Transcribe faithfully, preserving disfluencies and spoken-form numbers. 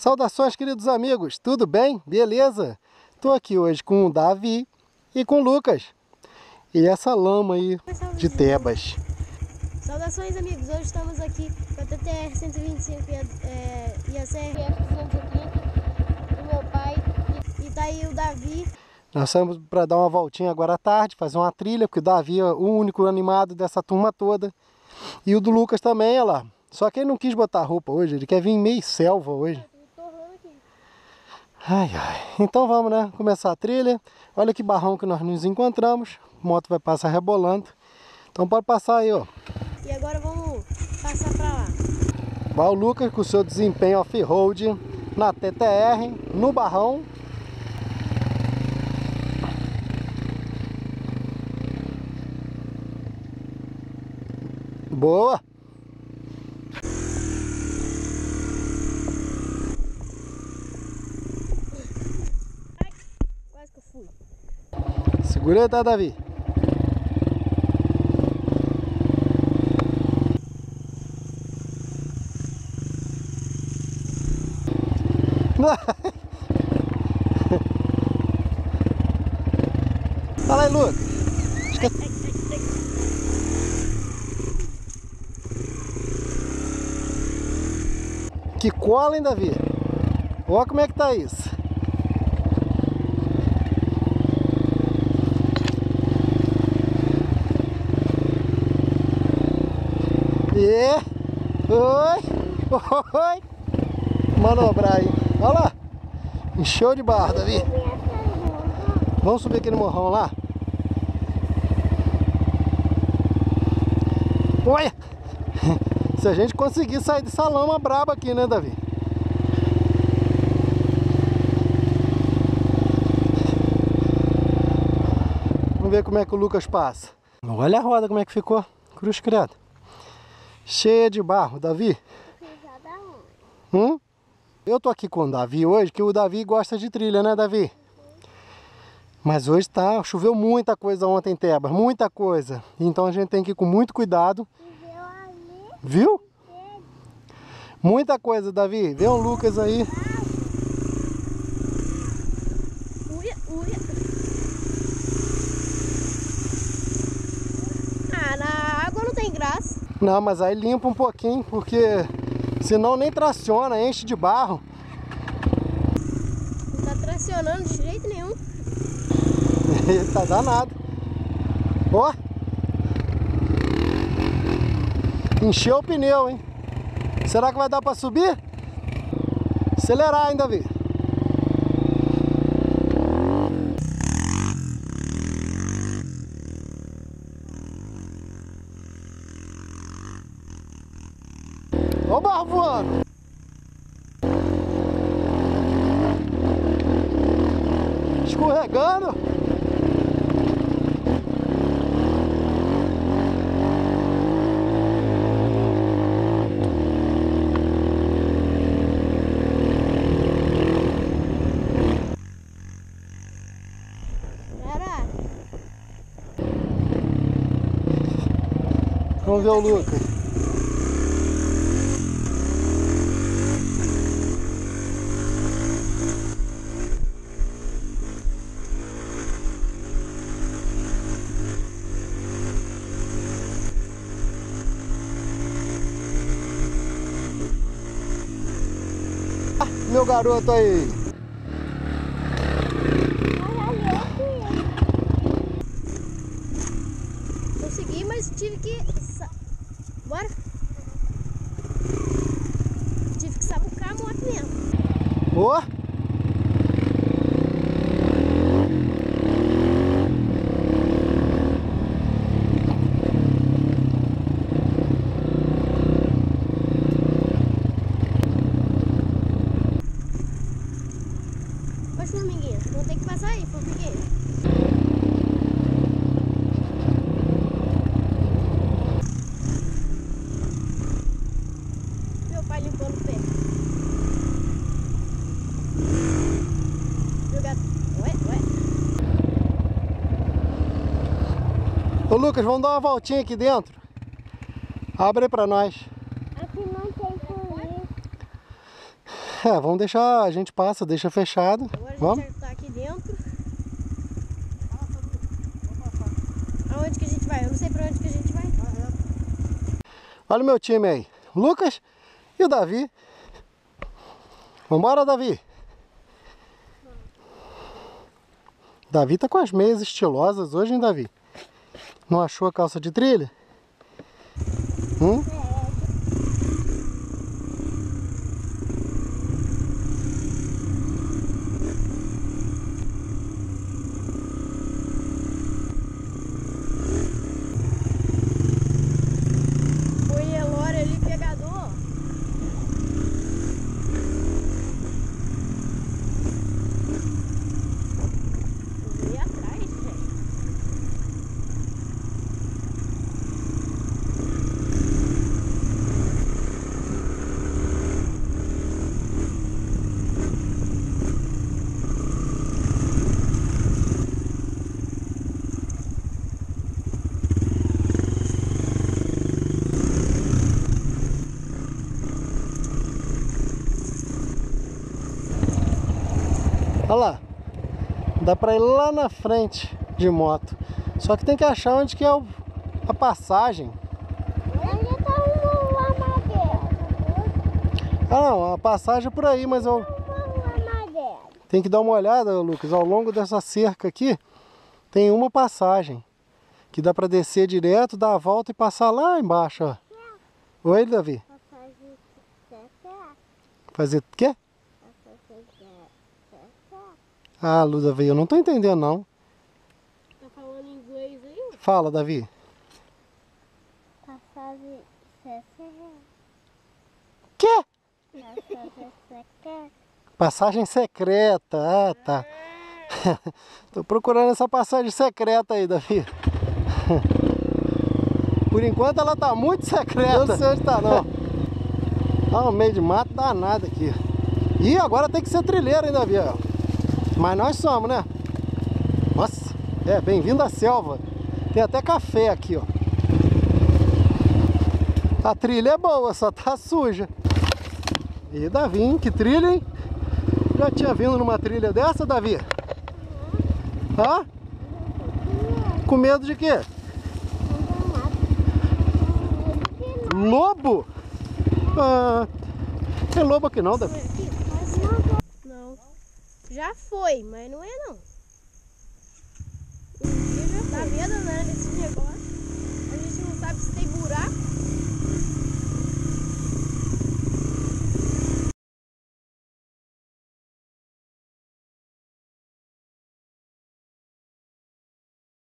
Saudações, queridos amigos, tudo bem? Beleza? Estou aqui hoje com o Davi e com o Lucas. E essa lama aí de Tebas. Saudações, amigos, hoje estamos aqui com a T T R cento e vinte e cinco e a, é, e a C R F duzentos e trinta do meu pai. E, e tá aí o Davi. Nós estamos para dar uma voltinha agora à tarde, fazer uma trilha, porque o Davi é o único animado dessa turma toda. E o do Lucas também, olha lá. Só que ele não quis botar roupa hoje, ele quer vir meio selva hoje. Ai, ai. Então vamos, né? Começar a trilha. Olha que barrão que nós nos encontramos. A moto vai passar rebolando. Então pode passar aí, ó. E agora vamos passar pra lá. Vai o Lucas com o seu desempenho off-road na T T R, no barrão. Boa! Ai, quase que eu fui. Segura aí, tá, Davi? Fala aí, Lucas. Ai, ai, ai, ai. Que cola, hein, Davi? Olha como é que tá isso. E oi, oi, manobrar aí. Olha lá, encheu de barro, Davi. Vamos subir aquele morrão lá. Olha, se a gente conseguir sair dessa lama braba aqui, né, Davi? Vamos ver como é que o Lucas passa. Olha a roda como é que ficou, cruz credo. Cheia de barro, Davi. Hum? Eu tô aqui com o Davi hoje, que o Davi gosta de trilha, né, Davi? Mas hoje tá, choveu muita coisa ontem em Tebas, muita coisa. Então a gente tem que ir com muito cuidado. Viu? Muita coisa, Davi. Vê o Lucas aí. Uia, uia. Ah, na água não tem graça. Não, mas aí limpa um pouquinho, porque senão nem traciona, enche de barro. Não tá tracionando de jeito nenhum. Tá danado. Ó. Encheu o pneu, hein? Será que vai dar pra subir? Acelerar, hein, Davi? Ó o barro voando. Escorregando. Era. Vamos ver o Lucas. Meu garoto aí. Consegui, mas tive que... Bora. Tive que sabucar a moto mesmo. Ó. Mas, formiguinha, vamos ter que passar aí, formiguinha. Meu pai limpando o pé. Meu gato. Ué, ué. Ô Lucas, vamos dar uma voltinha aqui dentro. Abre aí pra nós. Aqui não tem É, vamos deixar, a gente passa, deixa fechado. Agora a Vamos? gente já tá aqui dentro. Aonde que a gente vai? Eu não sei pra onde que a gente vai. Olha o meu time aí. Lucas e o Davi. Vambora, Davi. Davi tá com as meias estilosas hoje, hein, Davi? Não achou a calça de trilha? Hum? Foi Elora ali, pegador. Eu ia atrás, gente. Olha lá. Dá pra ir lá na frente de moto. Só que tem que achar onde que é o, a passagem. Onde tá uma madeira? Ah não, a passagem é por aí, mas eu... Uma madeira. Tem que dar uma olhada, Lucas. Ao longo dessa cerca aqui, tem uma passagem. Que dá pra descer direto, dar a volta e passar lá embaixo, ó. Oi, Davi. Fazer o quê? Ah, Lu, Davi, eu não tô entendendo, não. Tá falando inglês aí? Fala, Davi. Passagem Quê? secreta. Passagem secreta. Ah, tá. Tô procurando essa passagem secreta aí, Davi. Por enquanto ela tá muito secreta. Eu não sei onde tá, não. Ah, o meio de mato danado aqui. E agora tem que ser trilheiro ainda, Davi. Ó. Mas nós somos, né? Nossa, é, bem-vindo à selva. Tem até café aqui, ó. A trilha é boa, só tá suja. E Davi, hein? Que trilha, hein? Já tinha vindo numa trilha dessa, Davi? Hã? Com medo de quê? Lobo? Ah, tem lobo aqui não, Davi? Não. Já foi, mas não é não. Um dia já foi. Tá vendo, né? Esse negócio. A gente não sabe se tem buraco.